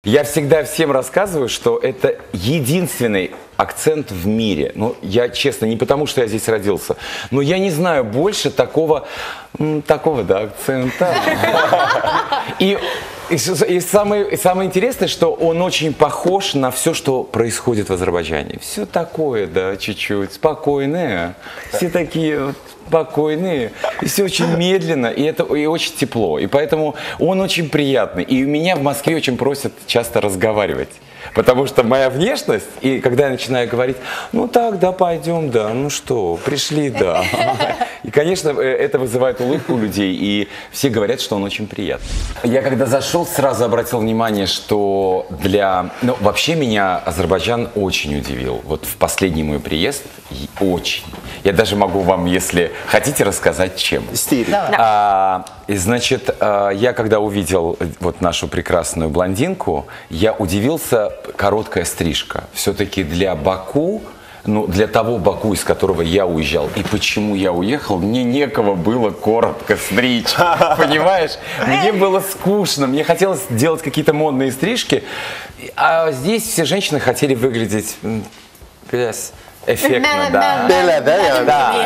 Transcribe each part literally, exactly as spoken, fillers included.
Я всегда всем рассказываю, что это единственный акцент в мире. Ну, я честно, не потому, что я здесь родился, но я не знаю больше такого, такого, да, акцента. И, и, и, самое, и самое интересное, что он очень похож на все, что происходит в Азербайджане. Все такое, да, чуть-чуть, спокойное. Все такие вот спокойные, и все очень медленно, и это и очень тепло. И поэтому он очень приятный. И меня в Москве очень просят часто разговаривать. Потому что моя внешность, и когда я начинаю говорить, ну так, да, пойдем, да, ну что, пришли, да. И, конечно, это вызывает улыбку у людей, и все говорят, что он очень приятный. Я когда зашел, сразу обратил внимание, что для... Ну, вообще меня Азербайджан очень удивил. Вот в последний мой приезд, очень. Я даже могу вам, если хотите, рассказать, чем. А, и, значит, я когда увидел вот нашу прекрасную блондинку, я удивился, короткая стрижка. Все-таки для Баку, ну, для того Баку, из которого я уезжал, и почему я уехал, мне некого было коротко стричь, понимаешь? Мне было скучно, мне хотелось делать какие-то модные стрижки, а здесь все женщины хотели выглядеть эффектно, да. Belə də yəni.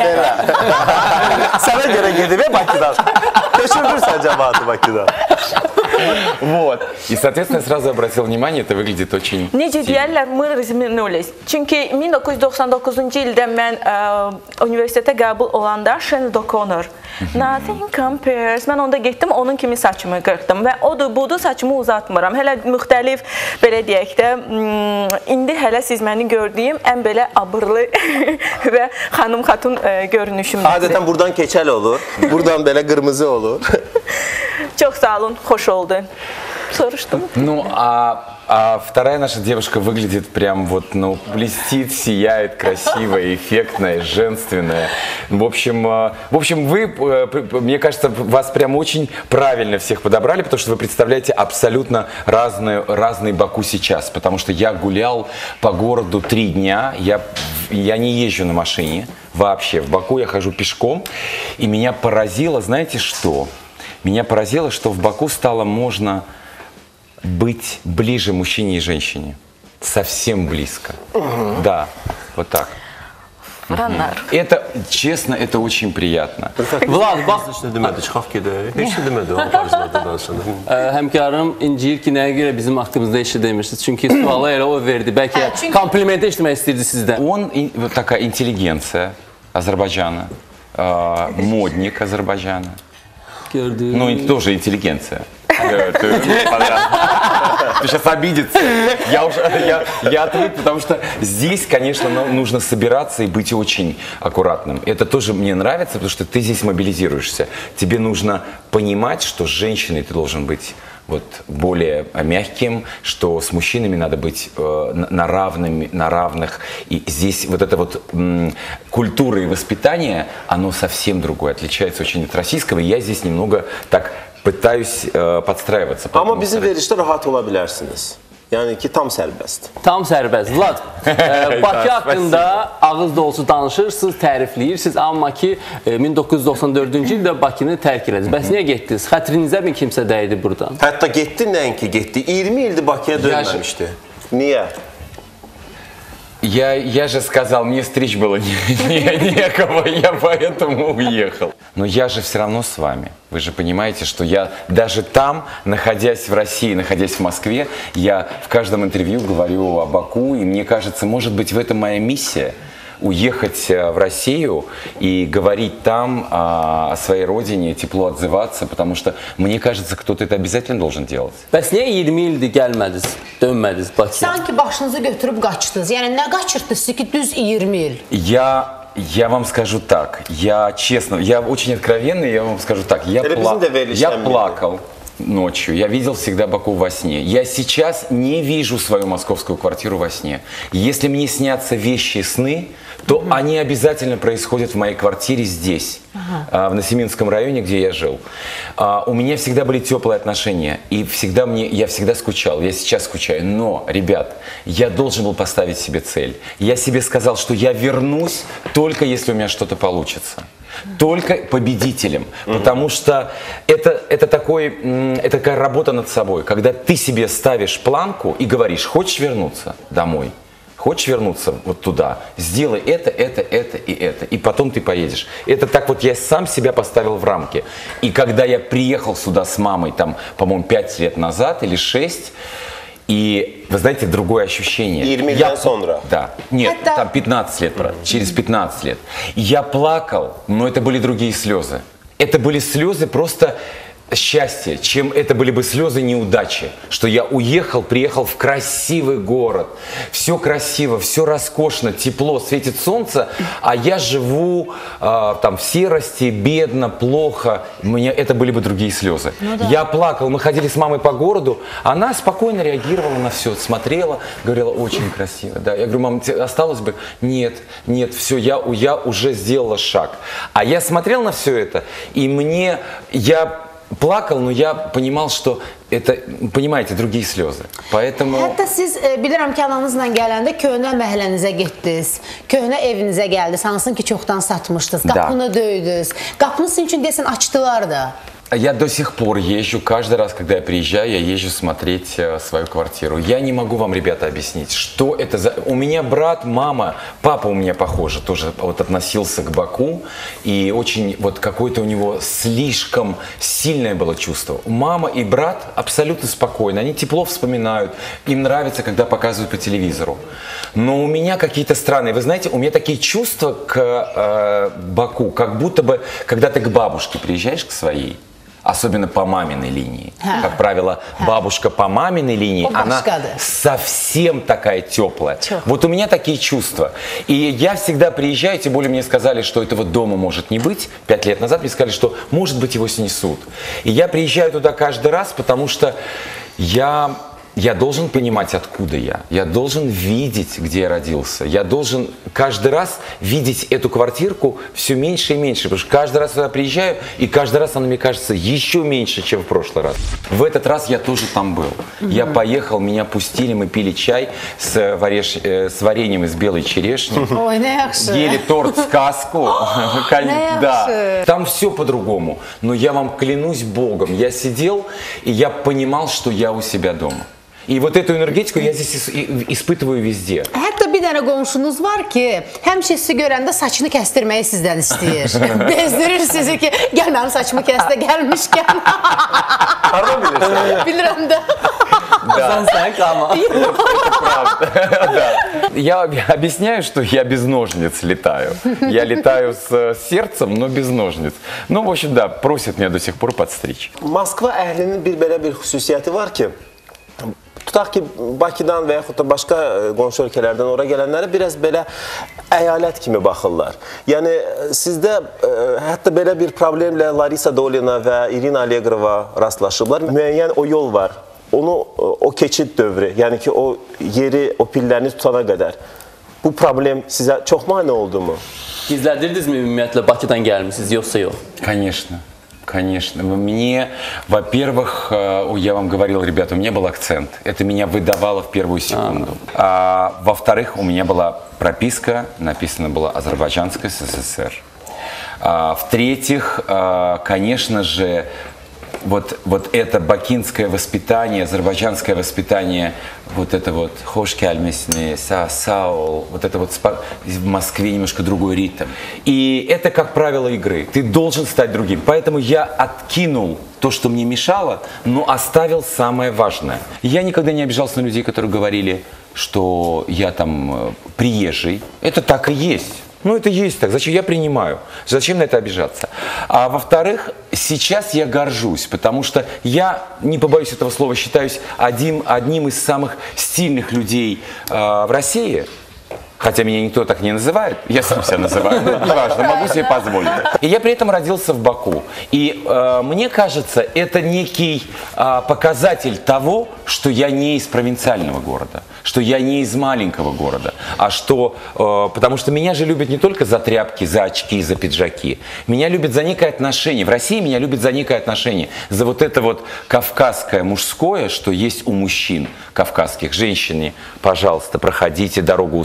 Sənə görə gedib Bakıdan. Köçürdürsən cəmaatı Bakıdan. Вот. И, соответственно, я сразу обратил внимание, это выглядит очень... Necə deyərlər, мы разминулись. Çünki min doqquz yüz doxsan doqquzuncu ildə mən ə, universitetə qəbul olanda Sinead O'Connor, Nothing Compares, mən onda getdim, onun kimi saçımı qırxdım və odur, budur, saçımı uzatmıram. Hələ müxtəlif, belə deyək də, indi hələ siz məni gördüyüm ən belə abırlı və xanım xatun görünüşümdür. Adətən buradan keçəl olur, buradan belə qırmızı olur. Çok sağ olun, hoş oldu. Soruştum. Ну, а, а вторая наша девушка выглядит прям вот, ну, блестит, сияет, красивая, эффектная, женственная. В общем, в общем, вы, мне кажется, вас прям очень правильно всех подобрали, потому что вы представляете абсолютно разную, разный Баку сейчас. Потому что я гулял по городу три дня, я, я не езжу на машине вообще. В Баку я хожу пешком, и меня поразило, знаете что? Меня поразило, что в Баку стало можно быть ближе мужчине и женщине. Совсем близко. Угу. Да, вот так. Вранlar. Это, честно, это очень приятно. Vlad, bax, heç nə demədi, o tarzlarda danışanda. Həmkarım inciyir ki, nəyə görə bizim haqqımızda heç nə demişsiniz? Çünki sualı elə o verdi. Bəlkə komplimenti eşitmək istəyirdi sizdən. Он такая интеллигенция Азербайджана, модник Азербайджана. Ну, и тоже интеллигенция. Ты сейчас обидится. Я уже я, я отвык, потому что здесь, конечно, нужно собираться и быть очень аккуратным. Это тоже мне нравится, потому что ты здесь мобилизируешься. Тебе нужно понимать, что с женщиной ты должен быть вот более мягким, что с мужчинами надо быть э, на, равными, на равных. И здесь вот эта вот м, культура и воспитание, оно совсем другое, отличается очень от российского. И я здесь немного так пытаюсь э, подстраиваться. Amma bizim verişdə rahat ola bilərsiniz. Yəni ki, tam sərbəst. Tam sərbəst. Vlad, e, Bakı haqqında ağız dolusu danışırsınız, tərifləyirsiniz. Amma ki, e, min doqquz yüz doxsan dördüncü ildə Bakını tərk elədiniz. Bəs niyə getdiniz? Xətrinizə mi kimsə dəydi buradan? Hətta getdi, nəinki getdi. iyirmi ildir Bakıya dönməmişdi. Niyə? Я, я же сказал, мне стричь было не, не, некого, я поэтому уехал. Но я же все равно с вами. Вы же понимаете, что я даже там, находясь в России, находясь в Москве, я в каждом интервью говорю о Баку, и мне кажется, может быть, в этом моя миссия. Уехать в Россию и говорить там а, о своей родине, тепло отзываться, потому что, мне кажется, кто-то это обязательно должен делать. Bəs niyə iyirmi ildir gəlmədiniz, dönmədiniz Bakıya? Sanki başınızı götürüb qaçdınız. Yəni nə qaçırdınız ki, düz iyirmi il? Я, я вам скажу так, я честно, я очень откровенный, я вам скажу так, я, пла я плакал ночью, я видел всегда Баку во сне. Я сейчас не вижу свою московскую квартиру во сне. Если мне снятся вещи и сны, то mm-hmm. они обязательно происходят в моей квартире здесь, uh-huh. а, в Насиминском районе, где я жил. А, у меня всегда были теплые отношения, и всегда мне, я всегда скучал, я сейчас скучаю. Но, ребят, я должен был поставить себе цель. Я себе сказал, что я вернусь только если у меня что-то получится. Только победителем. Потому что это, это, такой, это такая работа над собой. Когда ты себе ставишь планку и говоришь, хочешь вернуться домой? Хочешь вернуться вот туда? Сделай это, это, это и это. И потом ты поедешь. Это так вот я сам себя поставил в рамки. И когда я приехал сюда с мамой, там, по-моему, пять лет назад или шесть, и, вы знаете, другое ощущение. двадцать я, лет sonra. Да. Нет, Это... там пятнадцать лет, брат. Через пятнадцать лет. Я плакал, но это были другие слезы. Это были слезы просто счастья, чем это были бы слезы неудачи. Что я уехал, приехал в красивый город. Все красиво, все роскошно, тепло, светит солнце, а я живу э, там в серости, бедно, плохо. У меня это были бы другие слезы. Ну, да. Я плакал, мы ходили с мамой по городу, она спокойно реагировала на все, смотрела, говорила, очень красиво. Да. Я говорю, мам, осталось бы? Нет, нет, все, я, я уже сделала шаг. А я смотрел на все это, и мне, я плакал, но я понимал, что это, понимаете, другие слезы. Поэтому... Hətta siz e, bilirəm ki, ananızla gələndə köhnə məhəllənizə getdiniz, köhnə evinizə gəldiniz, hansını ki çoxdan satmışdınız, qapını da. döydünüz. Qapını sizin üçün desən açdılar da. Я до сих пор езжу, каждый раз, когда я приезжаю, я езжу смотреть э, свою квартиру. Я не могу вам, ребята, объяснить, что это за... У меня брат, мама, папа у меня, похоже, тоже вот относился к Баку. И очень вот какое-то у него слишком сильное было чувство. Мама и брат абсолютно спокойны, они тепло вспоминают, им нравится, когда показывают по телевизору. Но у меня какие-то странные, вы знаете, у меня такие чувства к э, Баку, как будто бы, когда ты к бабушке приезжаешь, к своей, особенно по маминой линии. Ха. Как правило, Ха. бабушка по маминой линии, О, она бабушка, да. совсем такая теплая. Чё? Вот у меня такие чувства. И я всегда приезжаю, тем более мне сказали, что этого дома может не быть. Пять лет назад мне сказали, что может быть его снесут. И я приезжаю туда каждый раз, потому что я... Я должен понимать, откуда я. Я должен видеть, где я родился. Я должен каждый раз видеть эту квартирку все меньше и меньше. Потому что каждый раз я приезжаю, и каждый раз она мне кажется еще меньше, чем в прошлый раз. В этот раз я тоже там был. Mm-hmm. Я поехал, меня пустили, мы пили чай с, вареш... с вареньем из белой черешни. Ой, ели торт-сказку. Да. Там все по-другому. Но я вам клянусь Богом, я сидел, и я понимал, что я у себя дома. И вот эту энергетику я здесь испытываю везде. Hətta bir dənə qonşunuz var ki, həmişə sizi görəndə saçını kəstirməyi sizdən istəyir. Bezdirir sizi ki, gəl mənim saçımı kəsdə gəlmişkən. Harada bilirsən? Bilirəm də. Sən sən qalma. Я объясняю, что я без ножниц летаю. Я летаю с сердцем, но без ножниц. Ну, в общем, да, просят меня до сих пор подстричь. Moskva əhlinin bir belə bir xüsusiyyəti var ki, tutaq ki, Bakıdan və yaxud da başqa qonşu ölkələrdən ora gələnlərə biraz belə əyalət kimi baxırlar. Yəni, sizdə hətta belə bir problemlə Larisa Dolina və Irina Allegrova rastlaşıblar. Müəyyən o yol var, onu, o keçid dövrü, yəni ki, o yeri, o pillərini tutana qədər. Bu problem sizə çox mane oldu mu? Gizlədirdinizmi ümumiyyətlə Bakıdan gəlmişsiniz, yoxsa yox? Конечно. Конечно. Мне, во-первых, я вам говорил, ребята, у меня был акцент. Это меня выдавало в первую секунду. А, во-вторых, у меня была прописка, написано было Азербайджанская СССР. А, в-третьих, а, конечно же, вот, вот это бакинское воспитание, азербайджанское воспитание, вот это вот хош кельмесни, са саул, вот это вот в Москве немножко другой ритм. И это как правило игры. Ты должен стать другим. Поэтому я откинул то, что мне мешало, но оставил самое важное. Я никогда не обижался на людей, которые говорили, что я там приезжий. Это так и есть. Ну, это есть так. Зачем я принимаю? Зачем на это обижаться? А во-вторых, сейчас я горжусь, потому что я, не побоюсь этого слова, считаюсь одним, одним из самых стильных людей э, в России. Хотя меня никто так не называет, я сам себя называю, но неважно, могу себе позволить. И я при этом родился в Баку. И э, мне кажется, это некий э, показатель того, что я не из провинциального города, что я не из маленького города, а что, э, потому что меня же любят не только за тряпки, за очки, за пиджаки. Меня любят за некое отношение. В России меня любят за некое отношение, за вот это вот кавказское мужское, что есть у мужчин кавказских. Женщине, пожалуйста, проходите, дорогу уступить.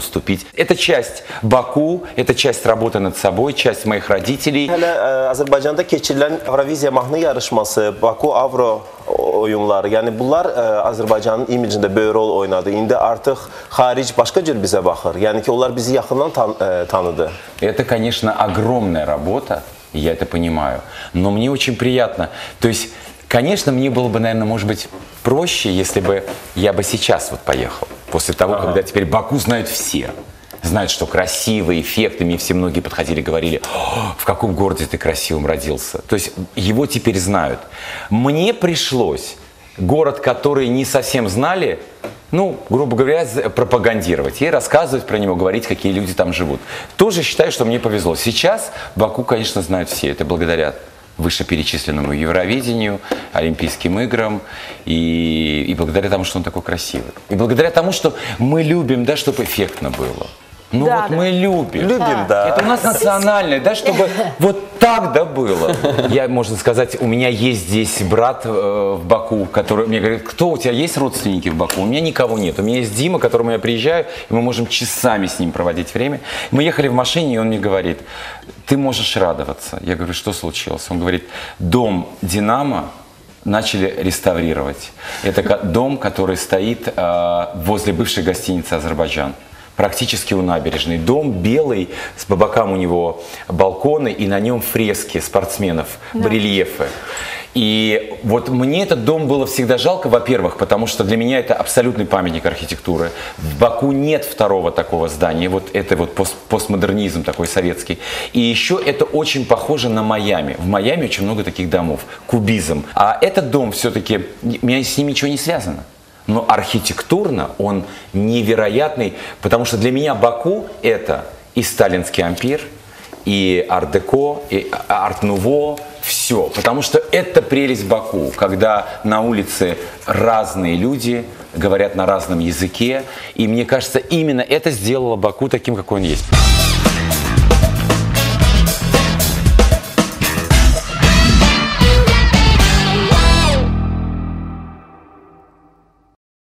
Это часть Баку, это часть работы над собой, часть моих родителей. Hələ ə, Azərbaycanda keçirilən Avroviziya mahnı yarışması, Baku Avro oyunları, yəni bunlar ə, Azərbaycanın imicində böyük rol oynadı. İndi artıq xaric başqa cür bizə baxır. Yəni ki, onlar bizi yaxından tan ə, tanıdı. Это, конечно, огромная работа, я это понимаю, но мне очень приятно. То есть, конечно, мне было бы, наверное, может быть, проще, если бы я бы сейчас вот поехал. После того, ага. когда теперь Баку знают все. Знают, что красивый, эффектами, все многие подходили и говорили, в каком городе ты красивым родился. То есть его теперь знают. Мне пришлось город, который не совсем знали, ну, грубо говоря, пропагандировать и рассказывать про него, говорить, какие люди там живут. Тоже считаю, что мне повезло. Сейчас Баку, конечно, знают все. Это благодаря вышеперечисленному Евровидению, Олимпийским играм и, и благодаря тому, что он такой красивый. И благодаря тому, что мы любим, да, чтобы эффектно было. Ну да, вот да. мы любим. Любим, да. Это у нас национальное, да, чтобы вот так, да, было. Я, можно сказать, у меня есть здесь брат э, в Баку, который мне говорит, кто у тебя есть родственники в Баку? У меня никого нет. У меня есть Дима, к которому я приезжаю, и мы можем часами с ним проводить время. Мы ехали в машине, и он мне говорит, ты можешь радоваться. Я говорю, что случилось? Он говорит, дом «Динамо» начали реставрировать. Это дом, который стоит э, возле бывшей гостиницы «Азербайджан». Практически у набережной. Дом белый, с по бокам у него балконы, и на нем фрески спортсменов, да. барельефы. И вот мне этот дом было всегда жалко, во-первых, потому что для меня это абсолютный памятник архитектуры. В Баку нет второго такого здания, вот это вот пост постмодернизм такой советский. И еще это очень похоже на Майами. В Майами очень много таких домов, кубизм. А этот дом все-таки, у меня с ним ничего не связано. Но архитектурно он невероятный, потому что для меня Баку это и сталинский ампир, и арт-деко, и арт-нуво, все. Потому что это прелесть Баку, когда на улице разные люди говорят на разном языке. И мне кажется, именно это сделало Баку таким, какой он есть.